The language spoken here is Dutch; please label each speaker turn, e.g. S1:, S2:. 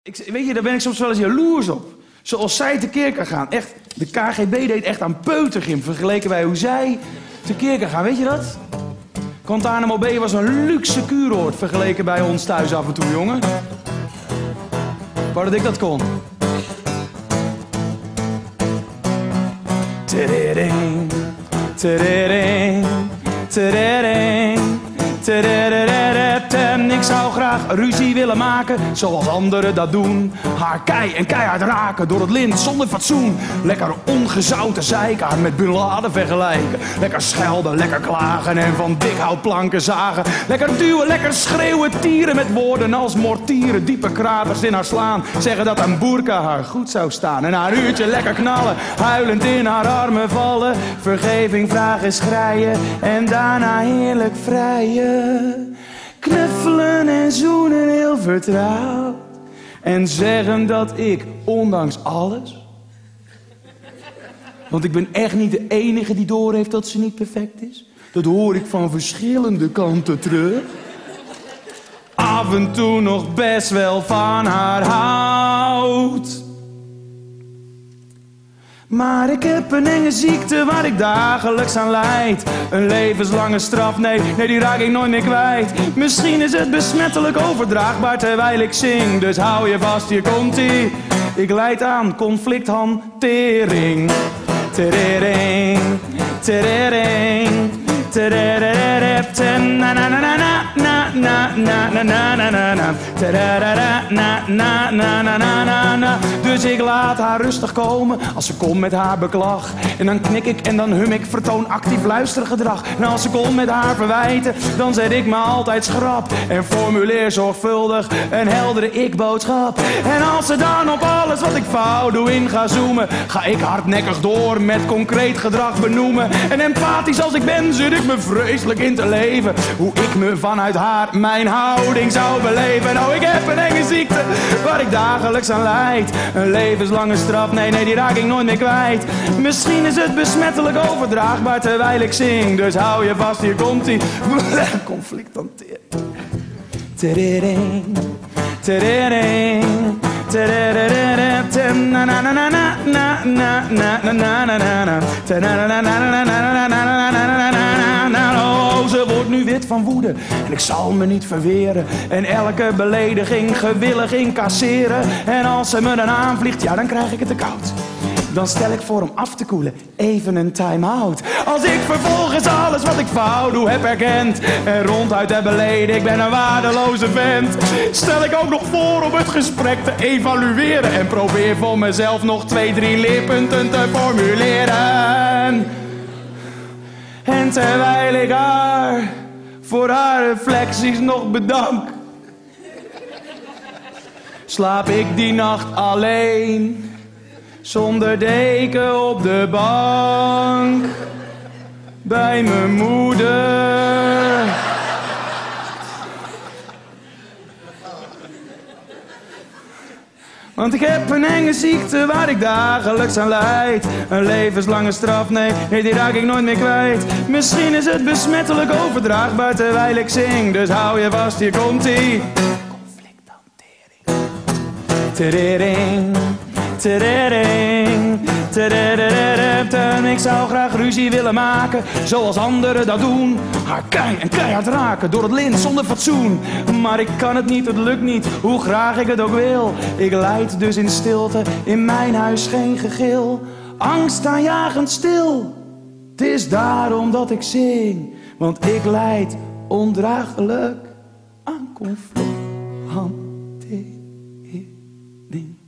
S1: Weet je, daar ben ik soms wel eens jaloers op. Zoals zij tekeer kan gaan. Echt, de KGB deed echt aan peutergym vergeleken bij hoe zij tekeer kan gaan. Weet je dat? Guantanamo Bay was een luxe kuuroord vergeleken bij ons thuis af en toe, jongen. Wou dat ik dat kon. Tadading, tadading, tadading, tadadadadadam. Ik zou graag ruzie willen maken, zoals anderen dat doen. Haar kei en keihard raken door het lint zonder fatsoen. Lekker ongezouten zeiken, haar met Bin Laden vergelijken. Lekker schelden, lekker klagen en van dik hout planken zagen. Lekker duwen, lekker schreeuwen, tieren met woorden als mortieren. Diepe kraters in haar slaan, zeggen dat een boerka haar goed zou staan. En haar uurtje lekker knallen, huilend in haar armen vallen. Vergeving vragen, schreien en daarna heerlijk vrijen. Knuffelen en zoenen heel vertrouwd. En zeggen dat ik, ondanks alles... Want ik ben echt niet de enige die doorheeft dat ze niet perfect is. Dat hoor ik van verschillende kanten terug. Af en toe nog best wel van haar houd. Maar ik heb een enge ziekte waar ik dagelijks aan lijd. Een levenslange straf, nee, die raak ik nooit meer kwijt. Misschien is het besmettelijk overdraagbaar terwijl ik zing. Dus hou je vast, hier komt-ie. Ik lijd aan conflicthantering. Terering, terering, dus ik laat haar rustig komen als ze komt met haar beklag. En dan knik ik en dan hum ik, vertoon actief luistergedrag. En als ze komt met haar verwijten, dan zet ik me altijd schrap. En formuleer zorgvuldig een heldere ik-boodschap. En als ze dan op alles wat ik fout doe in ga zoomen, ga ik hardnekkig door met concreet gedrag benoemen. En empathisch als ik ben, zit ik me vreselijk in te leven. Hoe ik me vanuit haar mijn houding zou beleven. Nou, ik heb een enge ziekte waar ik dagelijks aan lijd. Een levenslange straf, nee, die raak ik nooit meer kwijt. Misschien is het besmettelijk overdraagbaar terwijl ik zing. Dus hou je vast, hier komt-ie. Conflict hanteren. Tadading, tadading, oh, ze wordt nu wit van woede en ik zal me niet verweren. En elke belediging gewillig incasseren. En als ze me dan aanvliegt, ja, dan krijg ik het te koud. Dan stel ik voor om af te koelen, even een time-out. Als ik vervolgens alles wat ik fout doe heb erkend en ronduit heb beleden, ik ben een waardeloze vent, stel ik ook nog voor om het gesprek te evalueren. En probeer voor mezelf nog 2-3 leerpunten te formuleren. En terwijl ik haar voor haar reflecties nog bedank, slaap ik die nacht alleen. Zonder deken op de bank. Bij mijn moeder. Want ik heb een enge ziekte waar ik dagelijks aan lijd. Een levenslange straf, nee, die raak ik nooit meer kwijt. Misschien is het besmettelijk overdraagbaar terwijl ik zing. Dus hou je vast, hier komt-ie. Conflicthantering. Tadading. Ik zou graag ruzie willen maken, zoals anderen dat doen. Haar kei en keihard raken door het lint zonder fatsoen. Maar ik kan het niet, het lukt niet, hoe graag ik het ook wil. Ik lijd dus in stilte, in mijn huis geen gegil. Angstaanjagend stil, het is daarom dat ik zing. Want ik lijd ondraaglijk aan conflicthantering.